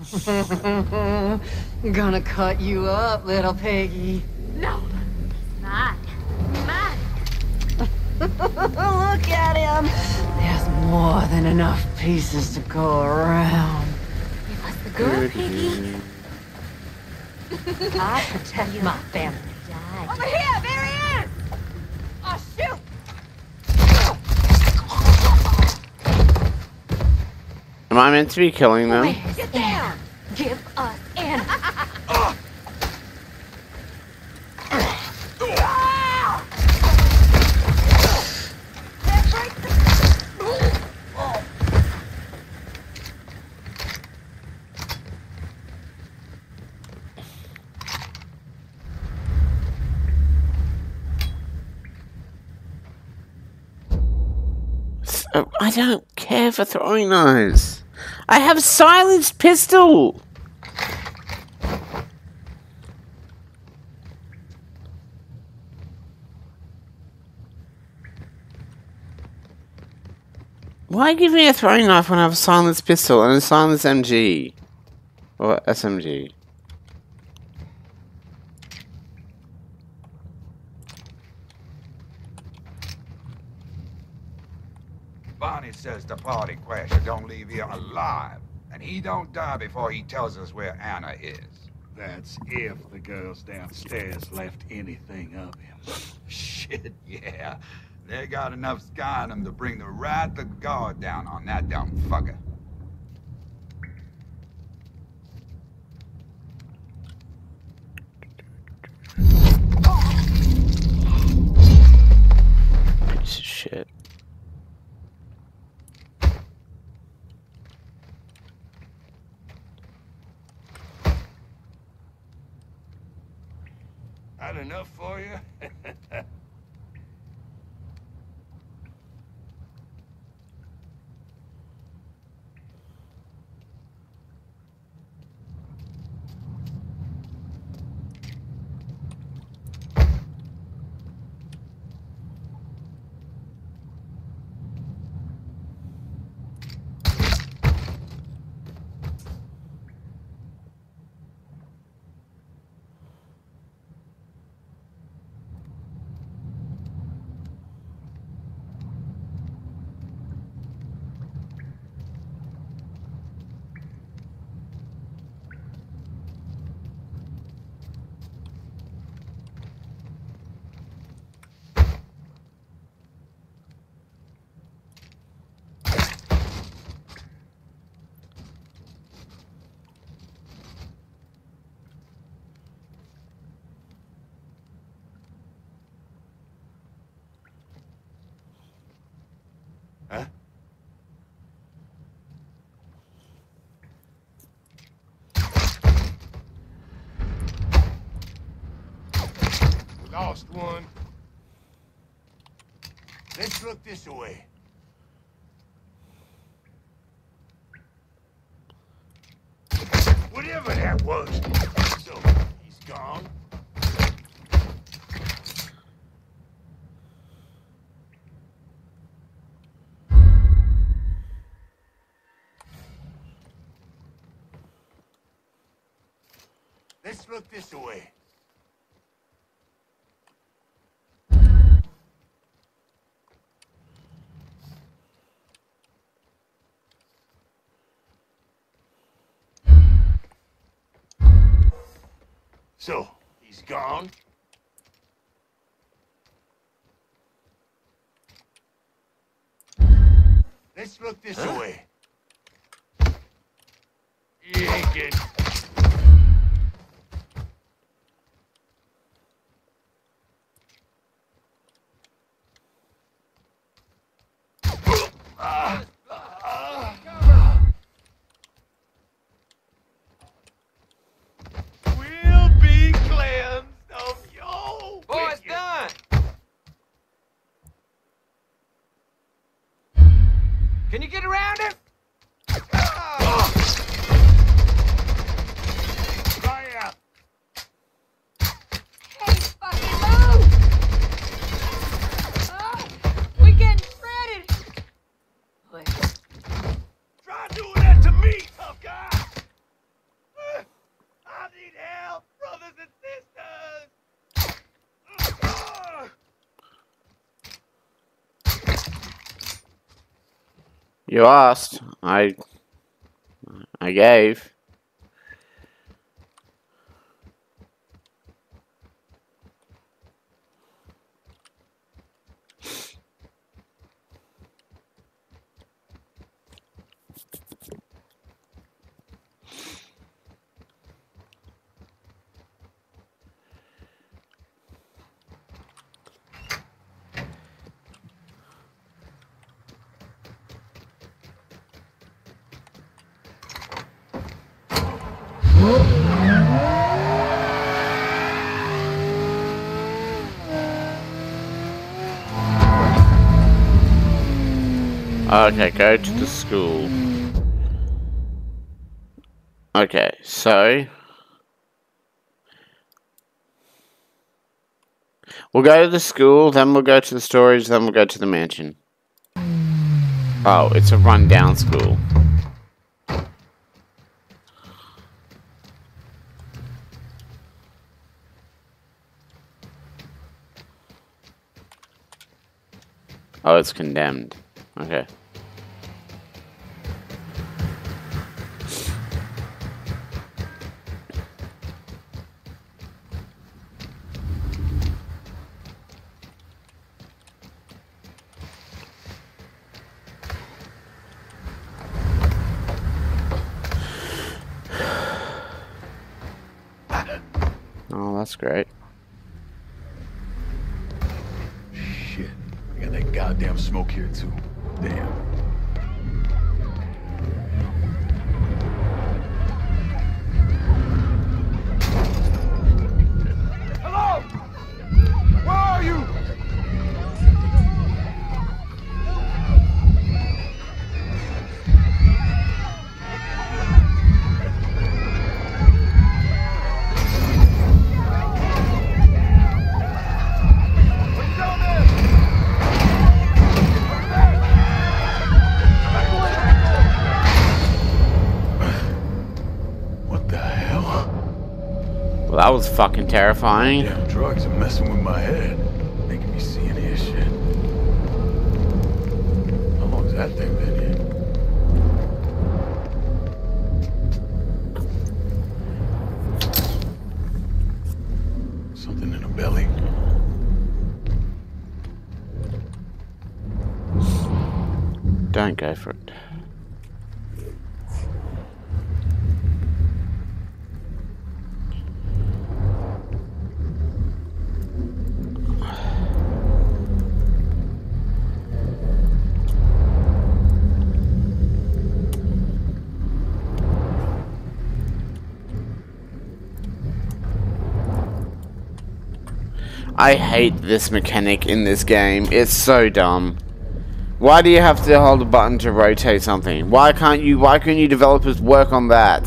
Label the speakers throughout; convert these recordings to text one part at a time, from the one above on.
Speaker 1: Gonna cut you up, little piggy.
Speaker 2: No, not mine.
Speaker 1: Look at him. There's more than enough pieces to go around.
Speaker 2: Give us the girl, piggy.
Speaker 1: I protect my family.
Speaker 2: Over here, there he is! Oh, shoot!
Speaker 3: Am I meant to be killing them?
Speaker 2: Get down! Give us an...
Speaker 3: I don't care for throwing those. I have a silenced pistol. Why give me a throwing knife when I have a silenced pistol and a silenced MG? Or SMG?
Speaker 4: Bonnie says the party crasher don't leave here alive, and he don't die before he tells us where Anna is.
Speaker 5: That's if the girls downstairs left anything of him.
Speaker 4: Shit, yeah. They got enough sky in them to bring the wrath of God down on that dumb fucker.
Speaker 3: Piece of shit.
Speaker 5: Not enough for you? Huh? Lost one. Let's look this way. Whatever that was. So, he's gone. Let's look this way. So, he's gone? Let's look this way. He ain't getting... We'll be cleansed of your...
Speaker 6: Oh, it's done! Can you get around it?
Speaker 5: Fire!
Speaker 2: Hey, fucking move! We getting shredded!
Speaker 5: Try doing that to me, tough guy!
Speaker 3: You asked. I gave. Okay, go to the school. Okay, so we'll go to the school, then we'll go to the storage, then we'll go to the mansion. Oh, it's a rundown school. Oh, it's condemned. Okay. Oh, that's great.
Speaker 5: Shit. We got that goddamn smoke here, too. Damn.
Speaker 4: Hello? Where are you?
Speaker 3: Well, that was fucking terrifying.
Speaker 5: Damn drugs are messing with my head. Making me see any of this shit. How long's that thing been here? Something in the belly.
Speaker 3: Don't go for it. I hate this mechanic in this game. It's so dumb. Why do you have to hold a button to rotate something? Why couldn't you developers work on that?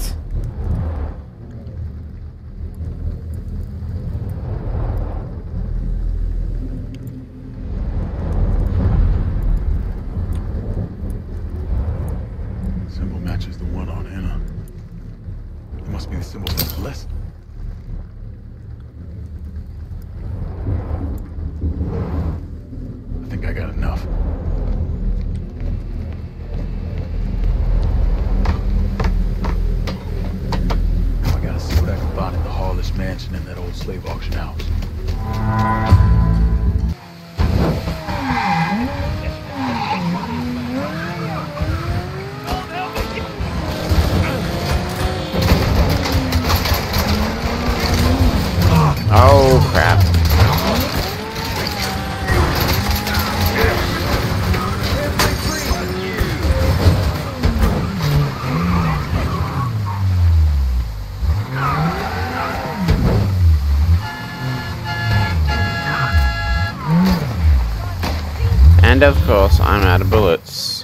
Speaker 5: Symbol matches the one on Anna. It must be the symbol for blessed. I think I got enough. Now I gotta see what I can find at the Harless Mansion and that old slave auction house.
Speaker 3: Oh crap. And of course, I'm out of bullets.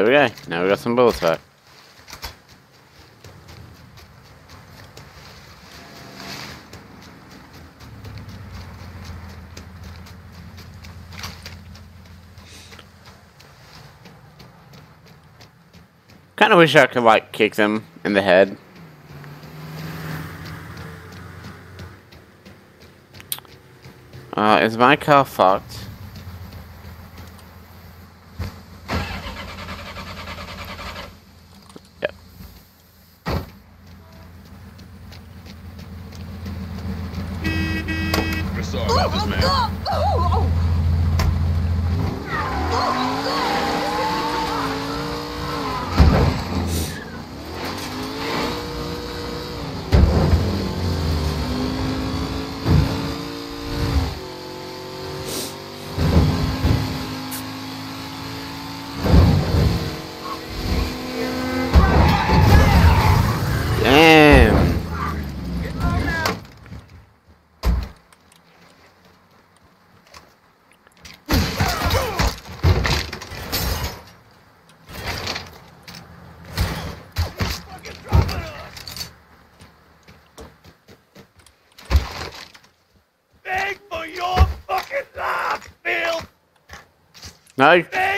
Speaker 3: we go. Now we got some bullets back. Kinda wish I could, like, kick them in the head. Is my car fucked? Yep.
Speaker 5: We're sorry about this, man.
Speaker 3: Damn.
Speaker 6: Beg for your fucking life, Bill!
Speaker 3: No.
Speaker 6: Beg